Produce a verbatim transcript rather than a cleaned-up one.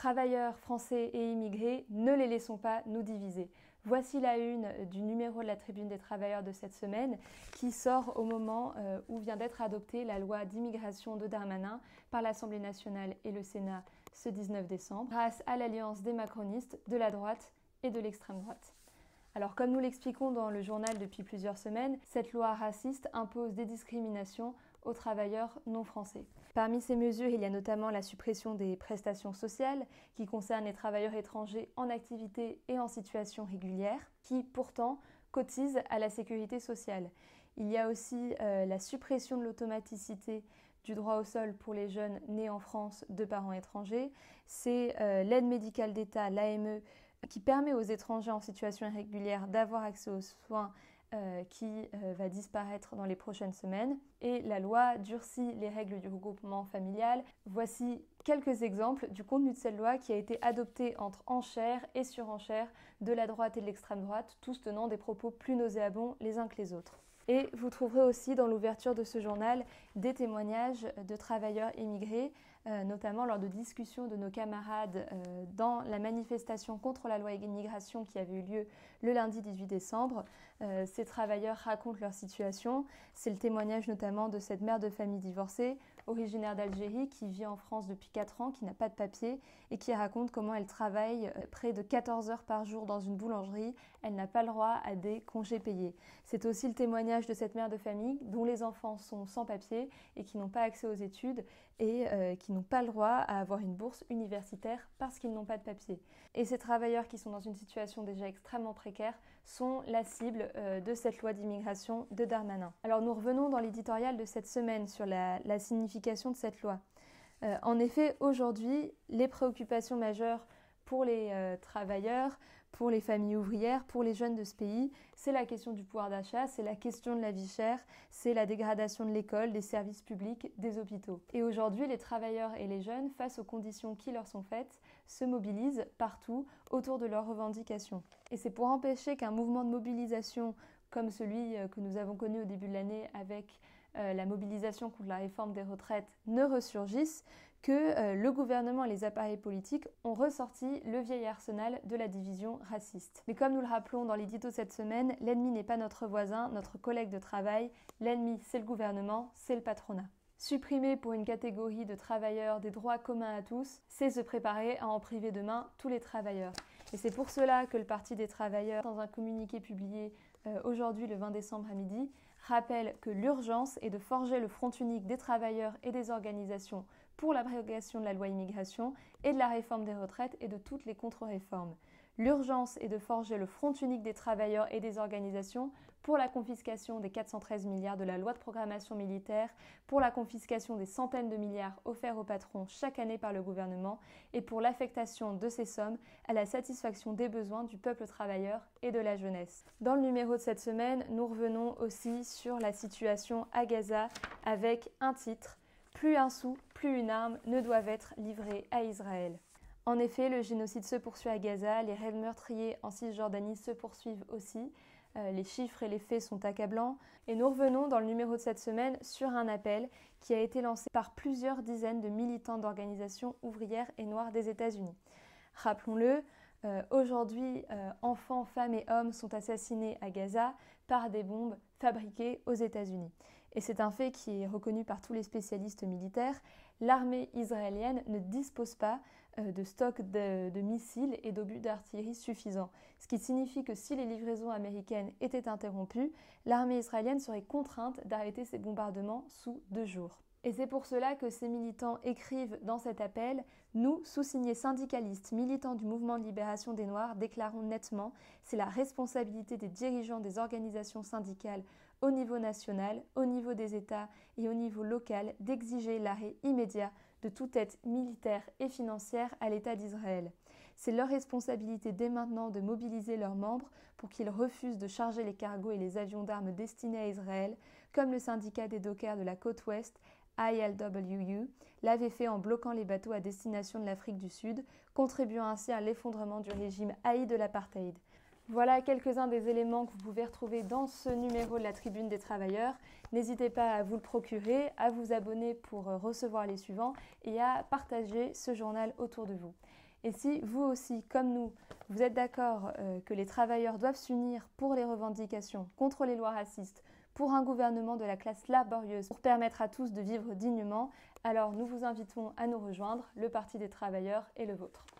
Travailleurs français et immigrés, ne les laissons pas nous diviser. Voici la une du numéro de la Tribune des travailleurs de cette semaine qui sort au moment où vient d'être adoptée la loi d'immigration de Darmanin par l'Assemblée nationale et le Sénat ce dix-neuf décembre, grâce à l'alliance des macronistes, de la droite et de l'extrême droite. Alors comme nous l'expliquons dans le journal depuis plusieurs semaines, cette loi raciste impose des discriminations aux travailleurs non français. Parmi ces mesures, il y a notamment la suppression des prestations sociales qui concernent les travailleurs étrangers en activité et en situation régulière, qui pourtant cotisent à la sécurité sociale. Il y a aussi euh, la suppression de l'automaticité du droit au sol pour les jeunes nés en France de parents étrangers. C'est euh, l'aide médicale d'État, l'A M E, qui permet aux étrangers en situation irrégulière d'avoir accès aux soins euh, qui euh, va disparaître dans les prochaines semaines. Et la loi durcit les règles du regroupement familial. Voici quelques exemples du contenu de cette loi qui a été adoptée entre enchères et surenchères de la droite et de l'extrême droite, tous tenant des propos plus nauséabonds les uns que les autres. Et vous trouverez aussi dans l'ouverture de ce journal des témoignages de travailleurs immigrés, euh, notamment lors de discussions de nos camarades euh, dans la manifestation contre la loi immigration qui avait eu lieu le lundi dix-huit décembre. Euh, ces travailleurs racontent leur situation. C'est le témoignage notamment de cette mère de famille divorcée, originaire d'Algérie, qui vit en France depuis quatre ans, qui n'a pas de papier et qui raconte comment elle travaille près de quatorze heures par jour dans une boulangerie. Elle n'a pas le droit à des congés payés. C'est aussi le témoignage de cette mère de famille dont les enfants sont sans papier et qui n'ont pas accès aux études et euh, qui n'ont pas le droit à avoir une bourse universitaire parce qu'ils n'ont pas de papier. Et ces travailleurs qui sont dans une situation déjà extrêmement précaire sont la cible euh, de cette loi d'immigration de Darmanin. Alors nous revenons dans l'éditorial de cette semaine sur la, la signification de cette loi. Euh, en effet, aujourd'hui, les préoccupations majeures pour les euh, travailleurs, pour les familles ouvrières, pour les jeunes de ce pays, c'est la question du pouvoir d'achat, c'est la question de la vie chère, c'est la dégradation de l'école, des services publics, des hôpitaux. Et aujourd'hui, les travailleurs et les jeunes, face aux conditions qui leur sont faites, se mobilisent partout autour de leurs revendications. Et c'est pour empêcher qu'un mouvement de mobilisation comme celui que nous avons connu au début de l'année avec euh, la mobilisation contre la réforme des retraites ne ressurgisse, que euh, le gouvernement et les appareils politiques ont ressorti le vieil arsenal de la division raciste. Mais comme nous le rappelons dans l'édito cette semaine, l'ennemi n'est pas notre voisin, notre collègue de travail, l'ennemi c'est le gouvernement, c'est le patronat. Supprimer pour une catégorie de travailleurs des droits communs à tous, c'est se préparer à en priver demain tous les travailleurs. Et c'est pour cela que le Parti des travailleurs, dans un communiqué publié euh, aujourd'hui le vingt décembre à midi, rappelle que l'urgence est de forger le front unique des travailleurs et des organisations pour l'abrogation de la loi immigration et de la réforme des retraites et de toutes les contre-réformes. L'urgence est de forger le front unique des travailleurs et des organisations pour la confiscation des quatre cent treize milliards de la loi de programmation militaire, pour la confiscation des centaines de milliards offerts aux patrons chaque année par le gouvernement et pour l'affectation de ces sommes à la satisfaction des besoins du peuple travailleur et de la jeunesse. Dans le numéro de cette semaine, nous revenons aussi sur la situation à Gaza avec un titre « Plus un sou, plus une arme ne doivent être livrés à Israël ». En effet, le génocide se poursuit à Gaza, les raids meurtriers en Cisjordanie se poursuivent aussi, euh, les chiffres et les faits sont accablants. Et nous revenons dans le numéro de cette semaine sur un appel qui a été lancé par plusieurs dizaines de militants d'organisations ouvrières et noires des États-Unis. Rappelons-le, euh, aujourd'hui, euh, enfants, femmes et hommes sont assassinés à Gaza par des bombes fabriquées aux États-Unis. Et c'est un fait qui est reconnu par tous les spécialistes militaires. L'armée israélienne ne dispose pas euh, de stocks de, de missiles et d'obus d'artillerie suffisants. Ce qui signifie que si les livraisons américaines étaient interrompues, l'armée israélienne serait contrainte d'arrêter ses bombardements sous deux jours. Et c'est pour cela que ces militants écrivent dans cet appel « Nous, sous-signés syndicalistes, militants du mouvement de libération des Noirs, déclarons nettement, c'est la responsabilité des dirigeants des organisations syndicales au niveau national, au niveau des États et au niveau local d'exiger l'arrêt immédiat de toute aide militaire et financière à l'État d'Israël. C'est leur responsabilité dès maintenant de mobiliser leurs membres pour qu'ils refusent de charger les cargos et les avions d'armes destinés à Israël, comme le syndicat des dockers de la côte ouest, I L W U, l'avait fait en bloquant les bateaux à destination de l'Afrique du Sud, contribuant ainsi à l'effondrement du régime haï de l'apartheid. Voilà quelques-uns des éléments que vous pouvez retrouver dans ce numéro de la Tribune des travailleurs. N'hésitez pas à vous le procurer, à vous abonner pour recevoir les suivants et à partager ce journal autour de vous. Et si vous aussi, comme nous, vous êtes d'accord euh, que les travailleurs doivent s'unir pour les revendications, contre les lois racistes, pour un gouvernement de la classe laborieuse, pour permettre à tous de vivre dignement, alors nous vous invitons à nous rejoindre, le Parti des travailleurs et le vôtre.